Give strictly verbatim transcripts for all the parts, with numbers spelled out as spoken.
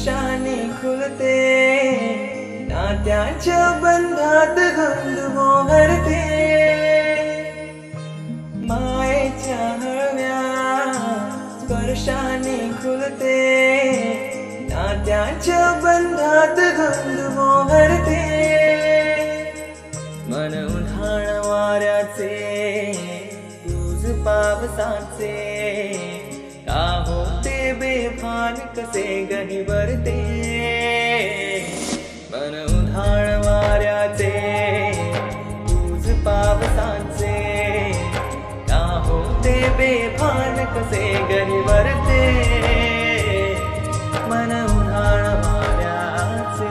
स्पर्शाने खुलते, नात्याच्या बंधात धुंद मोहरते. मायेच्या हळव्या स्पर्शाने खुलते, नात्याच्या बंधात धुंद मोहरते. मन उन्हाळ वाऱ्याचे, तुझ पावसाचे, का होते बेभान कसे गहिवरते. मन उन्हाळ वाऱ्याचे, तुझ पावसाचे, का होते बेभान कसे गहिवरते. मन उन्हाळ वाऱ्याचे.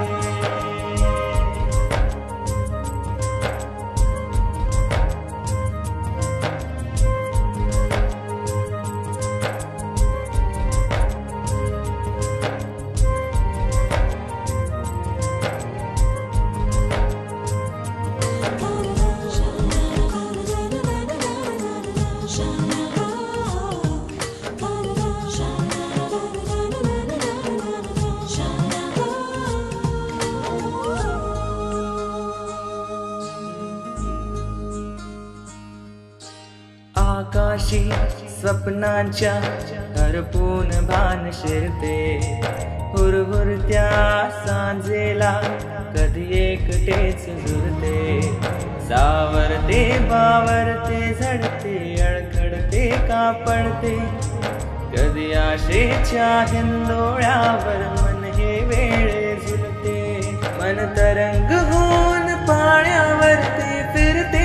आकाशी स्वप्नांच्या हरपून भान शिरते, हुरहुरत्या सांजेला कधी एकटेच झुरते. सावरते बावरते झडते, अडखडते कापडते, कधी आशेच्या हिंदोळ्यावर मन हे वेळे झुलते. मन तरंग होऊन पाण्यावरती फिरते,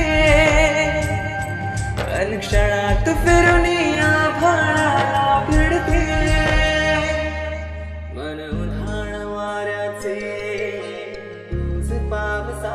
क्षणात फिरून आभाळाला भिडते. मन उन्हाळ वाऱ्याचे, तुझ पावसा